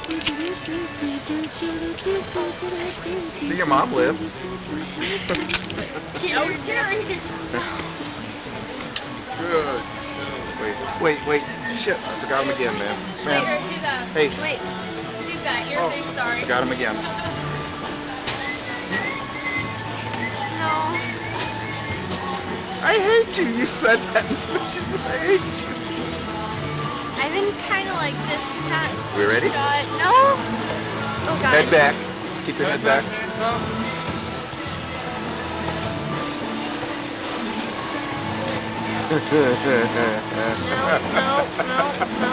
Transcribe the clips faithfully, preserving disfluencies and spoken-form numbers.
See your mom lived. That was scary. Good. Wait, wait, wait. Shit, I forgot him again, man. Man. Here, do that. Hey. Wait. Do that. Your Oh, thing, sorry. forgot him again. No. I hate you. You said that. You said I hate you. I've been kind of like this past. We ready? Shot. No. Oh God. Head back. Keep your head back. No, no, no, no.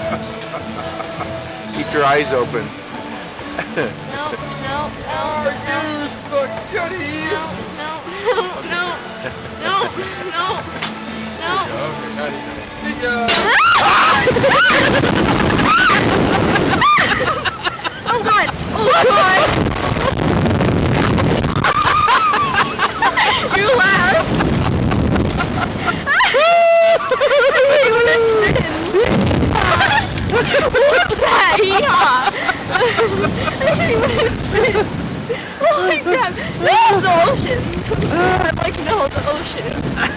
Keep your eyes open. No, no, no, Are no. you spaghetti? No, no, no, no, no, no. Okay, Hattie. See ya. Oh God! Oh God! You laugh. What's that? Yeehaw! Holy crap! No, the ocean! I'm like, no, the ocean.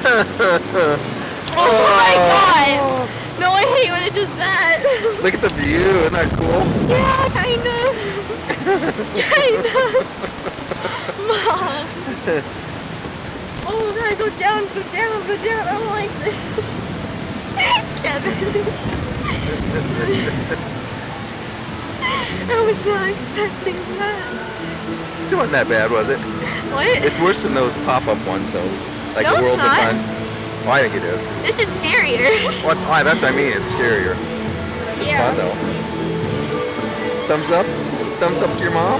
Oh my God! No, I hate when it does that. Look at the view. Isn't that cool? Yeah, kinda. Kinda. Mom. Oh God, go down, go down, go down. I don't like this. Kevin. I was not expecting that. It wasn't that bad, was it? What? It's worse than those pop-up ones, though. Like No, the it's Worlds of not. Fun. Oh, I think it is. This is scarier. What? Oh, that's what I mean. It's scarier. It's Yeah. fun, though. Thumbs up? Thumbs up to your mom?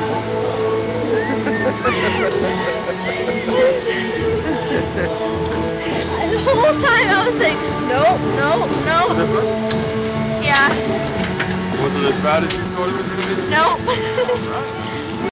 The whole time I was like, no, no, no. Was it fun? Yeah. Was it as bad as you thought it was going to be? Nope.